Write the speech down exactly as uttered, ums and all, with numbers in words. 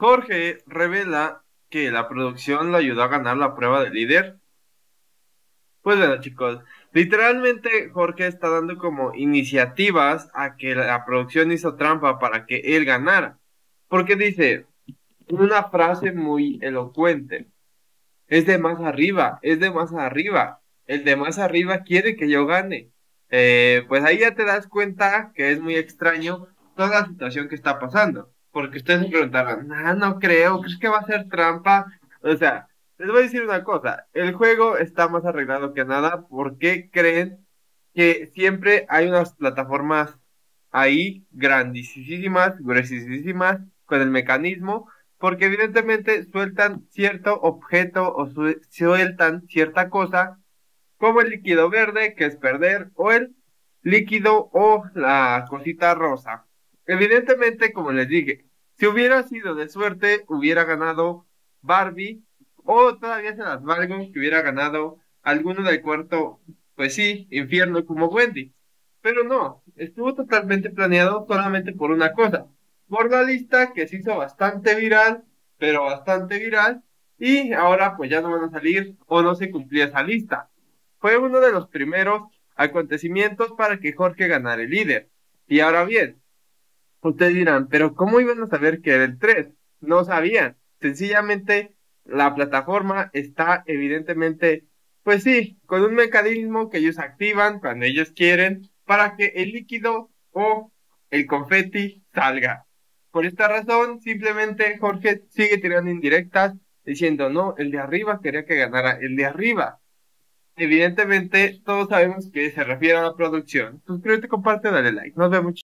Jorge revela que la producción lo ayudó a ganar la prueba de líder. Pues bueno, chicos, literalmente Jorge está dando como iniciativas a que la producción hizo trampa para que él ganara. Porque dice una frase muy elocuente: es de más arriba, es de más arriba. El de más arriba quiere que yo gane. Eh, pues ahí ya te das cuenta que es muy extraño toda la situación que está pasando. Porque ustedes se preguntarán, no, no creo, ¿crees que va a ser trampa? O sea, les voy a decir una cosa, el juego está más arreglado que nada. ¿Por qué creen que siempre hay unas plataformas ahí grandísimas, gruesísimas, con el mecanismo? Porque evidentemente sueltan cierto objeto o su- sueltan cierta cosa, como el líquido verde, que es perder, o el líquido o la cosita rosa. Evidentemente, como les dije, si hubiera sido de suerte, hubiera ganado Barbie, o todavía se las valgo que hubiera ganado alguno del cuarto, pues sí, infierno como Wendy. Pero no, estuvo totalmente planeado solamente por una cosa, por la lista que se hizo bastante viral, pero bastante viral, y ahora pues ya no van a salir o no se cumplía esa lista. Fue uno de los primeros acontecimientos para que Jorge ganara el líder. Y ahora bien, ustedes dirán, pero ¿cómo iban a saber que era el tres? No sabían. Sencillamente la plataforma está evidentemente, pues sí, con un mecanismo que ellos activan cuando ellos quieren para que el líquido o el confeti salga. Por esta razón, simplemente Jorge sigue tirando indirectas diciendo, no, el de arriba quería que ganara el de arriba. Evidentemente, todos sabemos que se refiere a la producción. Suscríbete, comparte, dale like. Nos vemos.